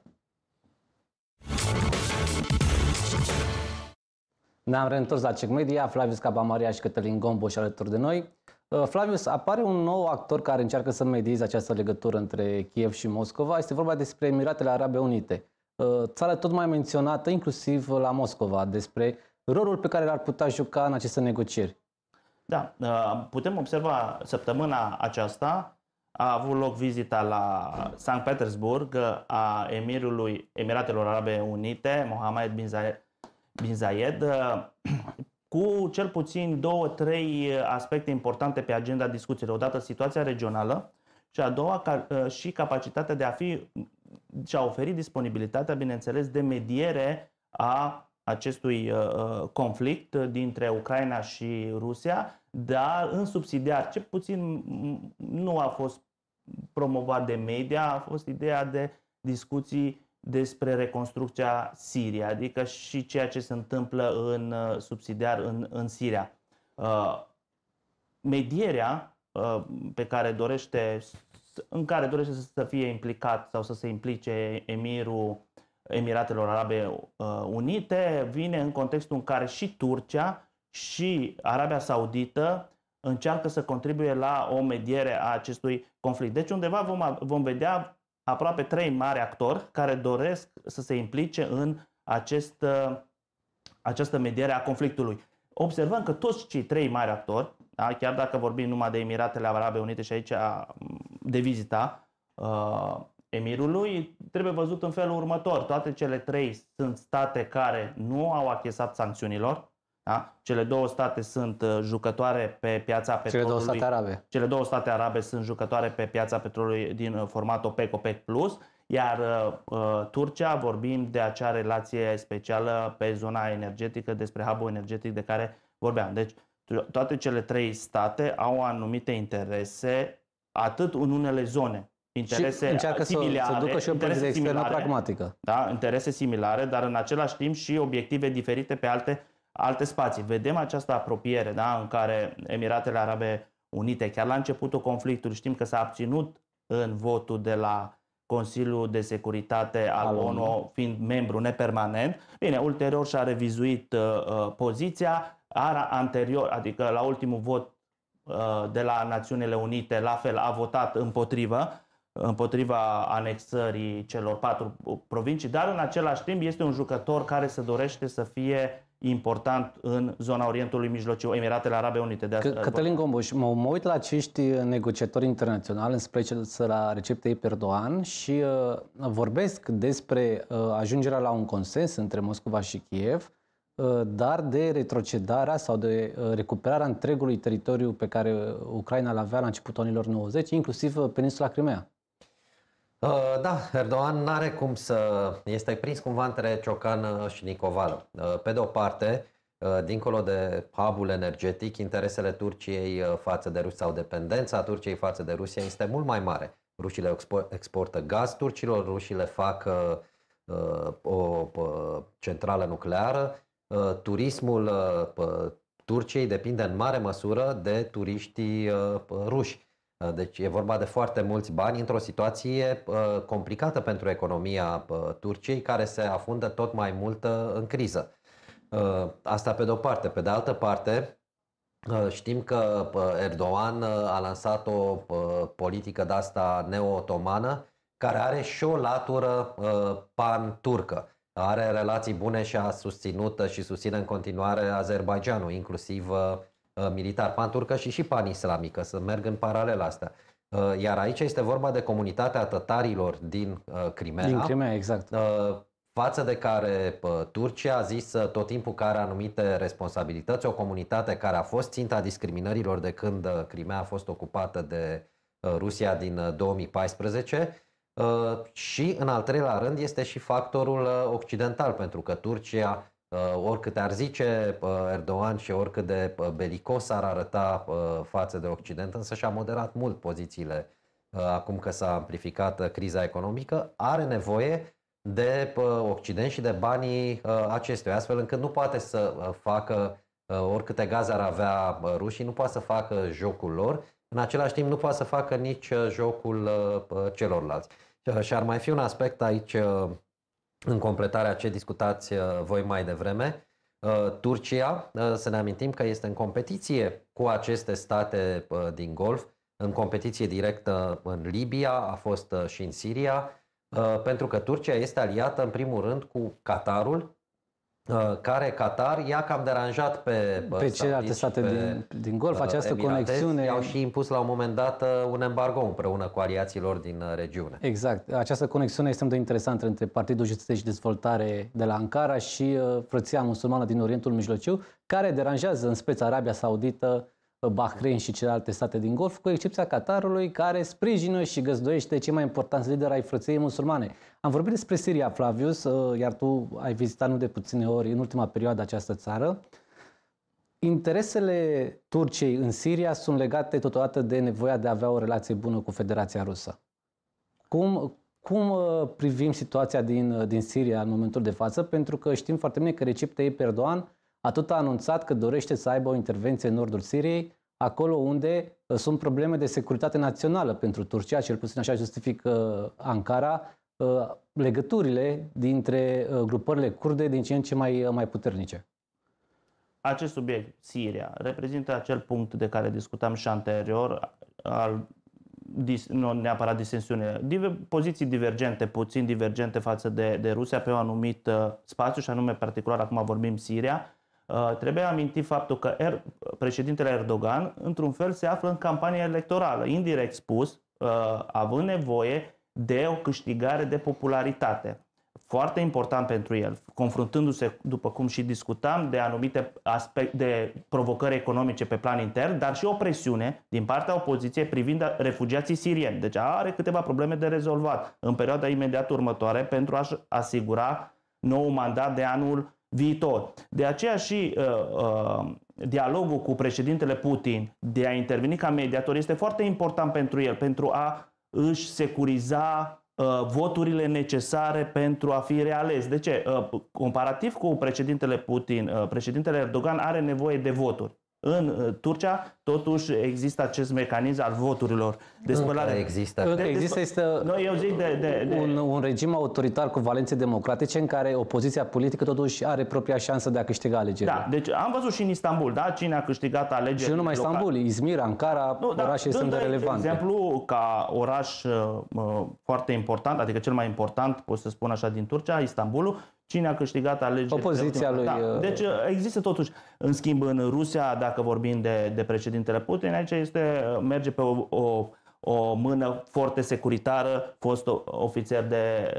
Speaker 1: Ne-am reîntors la Check Media, Flavius Cabamaria și Cătălin Gomboș alături de noi. Flavius, apare un nou actor care încearcă să medieze această legătură între Kiev și Moscova. Este vorba despre Emiratele Arabe Unite. Țară tot mai menționată, inclusiv la Moscova, despre rolul pe care l-ar putea juca în aceste negocieri.
Speaker 3: Da, putem observa săptămâna aceasta a avut loc vizita la Sankt Petersburg a emirului Emiratelor Arabe Unite, Mohammed bin Zayed, bin Zayed cu cel puțin două, trei aspecte importante pe agenda discuțiilor. Odată situația regională și a doua și capacitatea de a fi și a oferi disponibilitatea, bineînțeles, de mediere a acestui conflict dintre Ucraina și Rusia, dar în subsidiar, ce puțin nu a fost promovat de media, a fost ideea de discuții despre reconstrucția Siriei, adică și ceea ce se întâmplă în subsidiar în, în Siria. Uh, medierea uh, pe care dorește, în care dorește să fie implicat sau să se implice emirul Emiratelor Arabe Unite vine în contextul în care și Turcia și Arabia Saudită încearcă să contribuie la o mediere a acestui conflict. Deci undeva vom, vom vedea aproape trei mari actori care doresc să se implice în acest, această mediere a conflictului. Observăm că toți cei trei mari actori, da, chiar dacă vorbim numai de Emiratele Arabe Unite și aici de vizita uh, emirului, trebuie văzut în felul următor. Toate cele trei sunt state care nu au achesat sancțiunilor. Da? Cele două state sunt jucătoare pe piața petrolului.
Speaker 1: Cele două state arabe.
Speaker 3: Cele două state arabe sunt jucătoare pe piața petrolului din format OPEC, OPEC plus, iar uh, Turcia, vorbim de acea relație specială pe zona energetică, despre hub-ul energetic de care vorbeam. Deci toate cele trei state au anumite interese, atât în unele zone, interese
Speaker 1: și încearcă
Speaker 3: similare,
Speaker 1: să, să ducă și o politică externă pragmatică.
Speaker 3: Da, interese similare, dar în același timp și obiective diferite pe alte alte spații. Vedem această apropiere, da, în care Emiratele Arabe Unite, chiar la începutul conflictului, știm că s-a abținut în votul de la Consiliul de Securitate al, al ONU, ONU, fiind membru nepermanent. Bine, ulterior și-a revizuit uh, poziția, ara anterior, adică la ultimul vot uh, de la Națiunile Unite, la fel, a votat împotrivă, împotriva anexării celor patru provincii, dar în același timp este un jucător care se dorește să fie important în zona Orientului Mijlociu, Emiratele Arabe Unite. De
Speaker 1: asta, Cătălin Gomboș, mă, mă uit la acești negociatori internaționali, în special la Recep Tayyip Erdogan, și uh, vorbesc despre uh, ajungerea la un consens între Moscova și Kiev, uh, dar de retrocedarea sau de uh, recuperarea întregului teritoriu pe care Ucraina l avea la începutul anilor nouăzeci, inclusiv uh, peninsula Crimea.
Speaker 2: Uh, da, Erdogan n-are cum să... este prins cumva între ciocan și nicovală. Uh, pe de o parte, uh, dincolo de hub-ul energetic, interesele Turciei uh, față de Rusia sau dependența Turciei față de Rusia este mult mai mare. Rușii exportă gaz turcilor, rușii le fac uh, o uh, centrală nucleară. Uh, turismul uh, Turciei depinde în mare măsură de turiștii uh, ruși. Deci e vorba de foarte mulți bani într-o situație uh, complicată pentru economia uh, Turciei, care se afundă tot mai mult uh, în criză. Uh, asta pe de o parte. Pe de altă parte, uh, știm că uh, Erdogan uh, a lansat o uh, politică de asta neo-otomană, care are și o latură uh, pan-turcă. Are relații bune și a susținut și susține în continuare Azerbaidjanul, inclusiv uh, militar pan-turcă și și pan-islamică, să merg în paralel astea. Iar aici este vorba de comunitatea tătarilor din Crimea.
Speaker 1: Din Crimea, exact.
Speaker 2: Față de care Turcia a zis tot timpul că are anumite responsabilități, o comunitate care a fost ținta discriminărilor de când Crimea a fost ocupată de Rusia din două mii paisprezece. Și în al treilea rând este și factorul occidental, pentru că Turcia, oricât ar zice Erdogan și oricât de belicos ar arăta față de Occident, însă și-a moderat mult pozițiile acum că s-a amplificat criza economică, are nevoie de Occident și de banii acestuia, astfel încât nu poate să facă, oricâte gaze ar avea rușii, nu poate să facă jocul lor, în același timp nu poate să facă nici jocul celorlalți. Și ar mai fi un aspect aici, în completarea ce discutați voi mai devreme. Turcia, să ne amintim că este în competiție cu aceste state din Golf, în competiție directă în Libia, a fost și în Siria, pentru că Turcia este aliată în primul rând cu Qatarul, care Qatar i-a cam deranjat pe,
Speaker 1: pe celelalte state pe, din, din Golf, această conexiune.
Speaker 2: I-au și impus la un moment dat un embargo împreună cu aliații lor din regiune.
Speaker 1: Exact. Această conexiune este de interesantă între Partidul Justiție și Dezvoltare de la Ankara și frăția musulmană din Orientul Mijlociu, care deranjează în speță Arabia Saudită, Bahrain și celelalte state din Golf, cu excepția Qatarului, care sprijină și găzduiește cei mai importanți lideri ai frăției musulmane. Am vorbit despre Siria, Flavius, iar tu ai vizitat nu de puține ori în ultima perioadă această țară. Interesele Turciei în Siria sunt legate totodată de nevoia de a avea o relație bună cu Federația Rusă. Cum, cum privim situația din, din Siria în momentul de față? Pentru că știm foarte bine că Recep Tayyip Erdogan a tot anunțat că dorește să aibă o intervenție în nordul Siriei, acolo unde sunt probleme de securitate națională pentru Turcia, cel puțin așa justifică Ankara, legăturile dintre grupările kurde din ce în ce mai, mai puternice.
Speaker 3: Acest subiect, Siria, reprezintă acel punct de care discutam și anterior, al, nu neapărat disensiune, poziții divergente, puțin divergente față de, de Rusia pe un anumit spațiu, și anume particular, acum vorbim Siria. Uh, trebuie amintit faptul că er, președintele Erdogan, într-un fel, se află în campanie electorală, indirect spus, uh, având nevoie de o câștigare de popularitate. Foarte important pentru el, confruntându-se, după cum și discutam, de anumite aspecte de provocări economice pe plan intern, dar și o presiune din partea opoziției privind refugiații sirieni. Deci are câteva probleme de rezolvat în perioada imediat următoare pentru a-și asigura nou mandat de anul viitor. De aceea și uh, uh, dialogul cu președintele Putin de a interveni ca mediator este foarte important pentru el, pentru a își securiza uh, voturile necesare pentru a fi reales. De ce? Uh, comparativ cu președintele Putin, uh, președintele Erdogan are nevoie de voturi. În uh, Turcia, totuși, există acest mecanism al voturilor de spălare.
Speaker 2: Există.
Speaker 1: Încă există este
Speaker 3: no, eu zic de, de, de...
Speaker 1: Un, un regim autoritar cu valențe democratice în care opoziția politică totuși are propria șansă de a câștiga alegerile.
Speaker 3: Da, deci am văzut și în Istanbul, da, cine a câștigat alegerile.
Speaker 1: Și nu numai
Speaker 3: locale.
Speaker 1: Istanbul, Izmir, Ankara, nu, orașe
Speaker 3: da,
Speaker 1: sunt de relevante.
Speaker 3: De exemplu, ca oraș uh, foarte important, adică cel mai important, pot să spun așa, din Turcia, Istanbulul, cine a câștigat alegerile?
Speaker 1: Opoziția lui...
Speaker 3: Da. Deci există totuși, în schimb, în Rusia, dacă vorbim de, de președintele Putin, aici este, merge pe o, o, o mână foarte securitară, fost ofițer de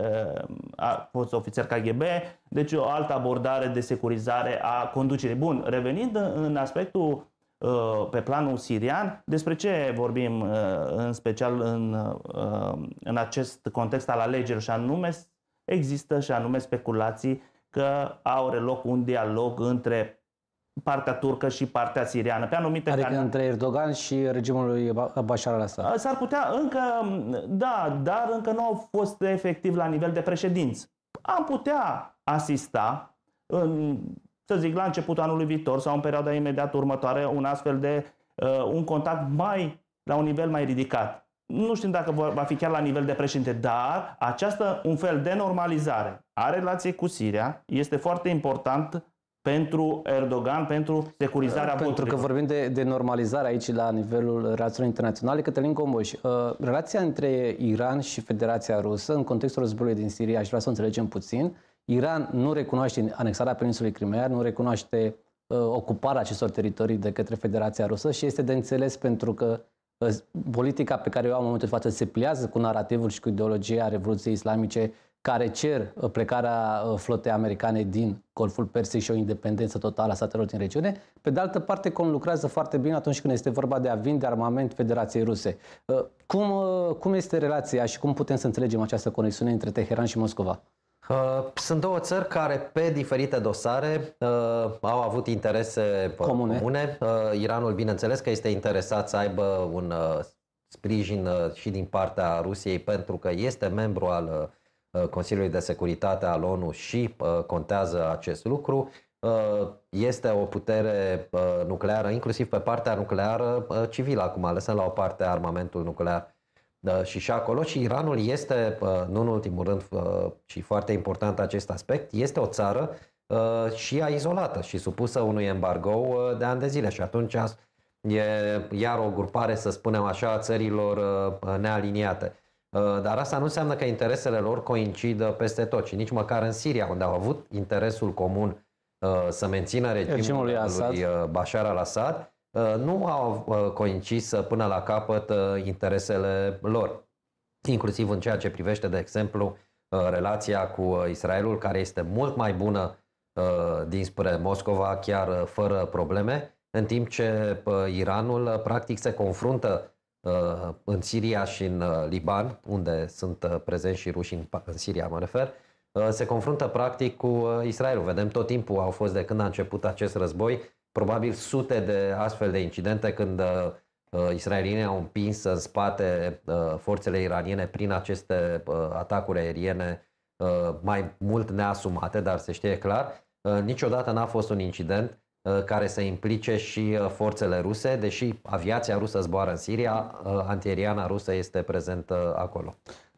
Speaker 3: a fost ofițer K G B, deci o altă abordare de securizare a conducerii. Bun, revenind în aspectul pe planul sirian, despre ce vorbim în special în, în acest context al alegerilor, și anume există și anume speculații că are loc un dialog între partea turcă și partea siriană. Pe anumite
Speaker 1: adică
Speaker 3: canale.
Speaker 1: Între Erdogan și regimul lui Bashar al-Assad.
Speaker 3: S-ar putea încă, da, dar încă nu au fost efectiv la nivel de președinți. Am putea asista, în, să zic, la începutul anului viitor sau în perioada imediat următoare, un astfel de uh, un contact mai, la un nivel mai ridicat. Nu știm dacă va fi chiar la nivel de președinte, dar această un fel de normalizare a relației cu Siria este foarte important pentru Erdogan, pentru securizarea
Speaker 1: Pentru
Speaker 3: voturilor.
Speaker 1: că vorbim de, de normalizare aici la nivelul relațiilor internaționale. Cătălin Comoș, uh, relația între Iran și Federația Rusă în contextul războiului din Siria, aș vrea să o înțelegem puțin. Iran nu recunoaște anexarea peninsulei Crimea, nu recunoaște uh, ocuparea acestor teritorii de către Federația Rusă și este de înțeles pentru că politica pe care o au în momentul de față se pliază cu narativul și cu ideologia Revoluției Islamice care cer plecarea flotei americane din Golful Persic și o independență totală a statelor din regiune. Pe de altă parte, conlucrează foarte bine atunci când este vorba de a vinde armament Federației Ruse. Cum, cum este relația și cum putem să înțelegem această conexiune între Teheran și Moscova?
Speaker 2: Sunt două țări care pe diferite dosare uh, au avut interese comune. comune. Uh, Iranul, bineînțeles că este interesat să aibă un uh, sprijin uh, și din partea Rusiei pentru că este membru al uh, Consiliului de Securitate al ONU și uh, contează acest lucru. Uh, este o putere uh, nucleară, inclusiv pe partea nucleară uh, civilă, acum lăsăm la o parte armamentul nuclear. Da, și și acolo și Iranul este, nu în ultimul rând, și foarte important acest aspect, este o țară și ea izolată și supusă unui embargo de ani de zile și atunci e iar o grupare, să spunem așa, a țărilor nealiniate. Dar asta nu înseamnă că interesele lor coincid peste tot și nici măcar în Siria, unde au avut interesul comun să mențină regimul lui Bashar al-Assad, nu au coincis până la capăt interesele lor, inclusiv în ceea ce privește, de exemplu, relația cu Israelul, care este mult mai bună dinspre Moscova, chiar fără probleme, în timp ce Iranul practic se confruntă în Siria și în Liban, unde sunt prezenți și ruși, în Siria mă refer, se confruntă practic cu Israelul. Vedem tot timpul, au fost de când a început acest război, probabil sute de astfel de incidente când uh, israelienii au împins în spate uh, forțele iraniene prin aceste uh, atacuri aeriene uh, mai mult neasumate, dar se știe clar. Uh, niciodată n-a fost un incident uh, care să implice și uh, forțele ruse, deși aviația rusă zboară în Siria, uh, antiaeriana rusă este prezentă acolo.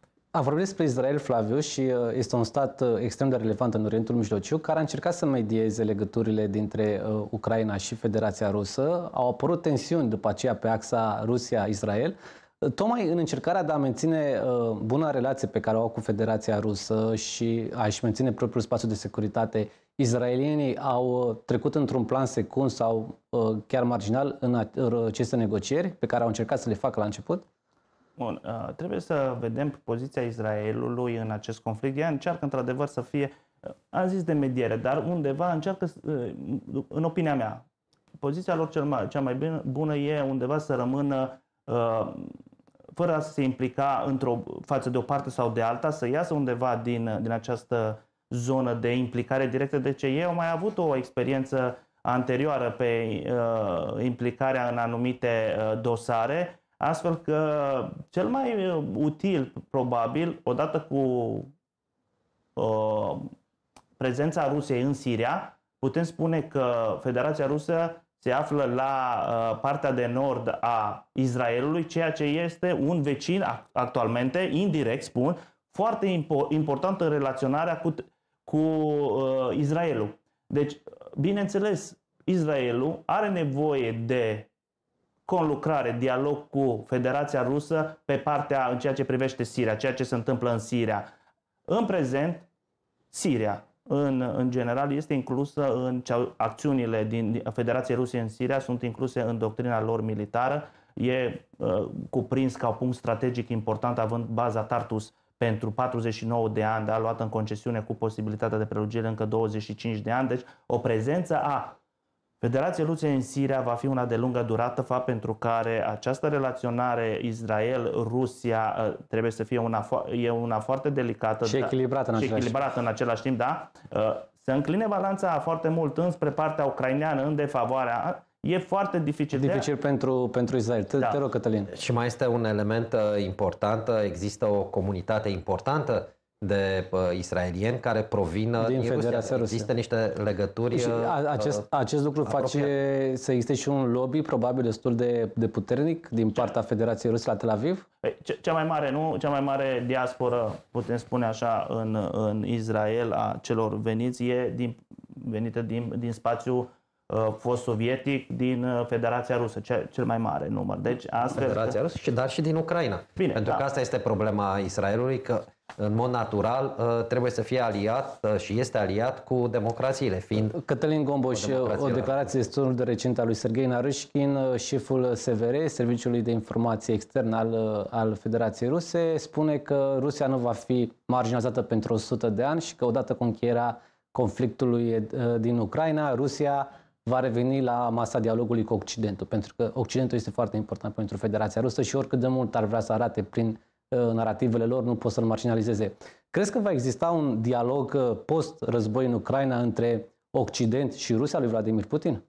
Speaker 1: A vorbit despre Israel, Flaviu, și este un stat extrem de relevant în Orientul Mijlociu, care a încercat să medieze legăturile dintre uh, Ucraina și Federația Rusă. Au apărut tensiuni după aceea pe axa Rusia-Israel, tocmai în încercarea de a menține uh, buna relație pe care o au cu Federația Rusă și a-și menține propriul spațiu de securitate. Israelienii au trecut într-un plan secund sau uh, chiar marginal în aceste negocieri pe care au încercat să le facă la început?
Speaker 3: Bun, uh, trebuie să vedem poziția Israelului în acest conflict. Ea încearcă într-adevăr să fie, uh, am zis de mediere, dar undeva încearcă, uh, în opinia mea, poziția lor cel mai, cea mai bună e undeva să rămână uh, fără a se implica într-o, față de o parte sau de alta, să iasă undeva din, din această zonă de implicare directă. De ce ei au mai avut o experiență anterioară pe uh, implicarea în anumite uh, dosare, astfel că cel mai util, probabil, odată cu uh, prezența Rusiei în Siria, putem spune că Federația Rusă se află la uh, partea de nord a Israelului, ceea ce este un vecin actualmente, indirect spun, foarte impo important în relaționarea cu, cu uh, Israelul. Deci, bineînțeles, Israelul are nevoie de conlucrare, dialog cu Federația Rusă pe partea în ceea ce privește Siria, ceea ce se întâmplă în Siria. În prezent, Siria, în, în general, este inclusă în cea, acțiunile din Federației Ruse în Siria, sunt incluse în doctrina lor militară, e uh, cuprins ca un punct strategic important, având baza Tartus pentru patruzeci și nouă de ani, da, luată în concesiune cu posibilitatea de prelungire încă douăzeci și cinci de ani, deci o prezență a Federația Rusă în Siria va fi una de lungă durată, fapt pentru care această relaționare Israel-Rusia trebuie să fie una, e una foarte delicată
Speaker 1: și echilibrată,
Speaker 3: da,
Speaker 1: în,
Speaker 3: și echilibrată în același timp. Da? Se încline balanța foarte mult înspre partea ucraineană, în defavoarea. E foarte dificil.
Speaker 1: Dificil de... pentru, pentru Israel. Te, da. te rog, Cătălin.
Speaker 2: Și mai este un element important. Există o comunitate importantă de uh, israelieni care provin din, din Federația Rusă. Există niște legături.
Speaker 1: Și a, acest, uh, acest lucru apropiat. Face să existe și un lobby probabil destul de, de puternic din partea Federației Ruse la Tel Aviv?
Speaker 3: Cea mai mare, nu? Cea mai mare diasporă, putem spune așa, în, în Israel a celor veniți e din, venită din, din spațiul uh, fost sovietic, din uh, Federația Rusă, cel, cel mai mare număr. Deci, astfel,
Speaker 2: Federația Rusă, dar și din Ucraina.
Speaker 3: Bine,
Speaker 2: Pentru
Speaker 3: da.
Speaker 2: că asta este problema Israelului, că în mod natural, trebuie să fie aliat și este aliat cu democrațiile, fiind...
Speaker 1: Cătălin Gomboș, o, o declarație destul de recentă a lui Serghei Naryshkin, șeful S V R, Serviciului de Informație Extern al, al Federației Ruse, spune că Rusia nu va fi marginalizată pentru o sută de ani și că odată cu încheierea conflictului din Ucraina, Rusia va reveni la masa dialogului cu Occidentul, pentru că Occidentul este foarte important pentru Federația Rusă și oricât de mult ar vrea să arate prin narativele lor, nu pot să-l marginalizeze. Crezi că va exista un dialog post-război în Ucraina între Occident și Rusia lui Vladimir Putin?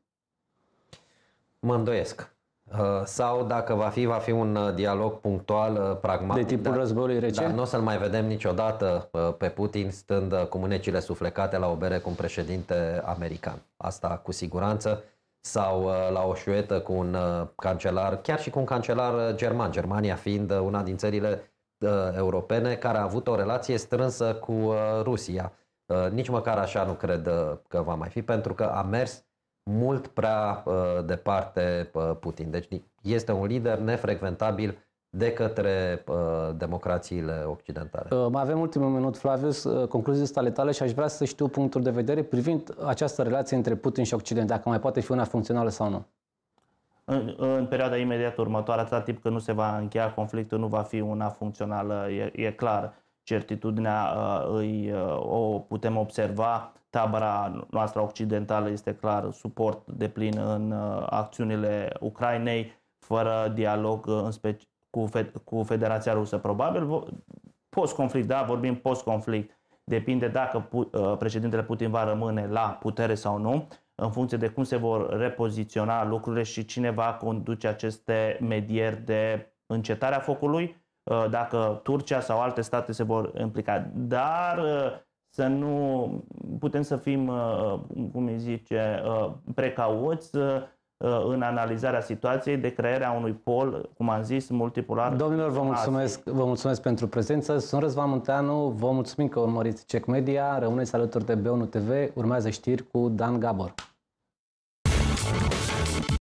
Speaker 2: Mă îndoiesc. Sau dacă va fi, va fi un dialog punctual, pragmatic.
Speaker 1: De tipul
Speaker 2: dar,
Speaker 1: războiului rece?
Speaker 2: Dar nu o să-l mai vedem niciodată pe Putin stând cu mânecile suflecate la o bere cu un președinte american. Asta cu siguranță. Sau la o șuetă cu un cancelar, chiar și cu un cancelar german. Germania fiind una din țările europene care a avut o relație strânsă cu Rusia. Nici măcar așa nu cred că va mai fi, pentru că a mers mult prea departe Putin. Deci este un lider nefrecventabil de către democrațiile occidentale.
Speaker 1: Mai avem ultimul minut, Flavius, concluzii tale tale și aș vrea să știu punctul de vedere privind această relație între Putin și Occident, dacă mai poate fi una funcțională sau nu.
Speaker 3: În, în perioada imediat următoare, atâta timp când nu se va încheia conflictul, nu va fi una funcțională, e, e clar. Certitudinea îi, o putem observa. Tabăra noastră occidentală este clar suport deplin în acțiunile Ucrainei, fără dialog în speci cu, Fed cu Federația Rusă. Probabil post-conflict, da, vorbim post-conflict, depinde dacă președintele Putin va rămâne la putere sau nu, în funcție de cum se vor repoziționa lucrurile și cine va conduce aceste medieri de încetare a focului, dacă Turcia sau alte state se vor implica. Dar să nu putem să fim, cum îi zice, precauți în analizarea situației de crearea unui pol, cum am zis, multipolar.
Speaker 1: Domnilor, vă mulțumesc, vă mulțumesc pentru prezență. Sunt Răzvan Munteanu, vă mulțumim că urmăriți C E C Media, rămâneți alături de B unu T V, urmează știri cu Dan Gabor.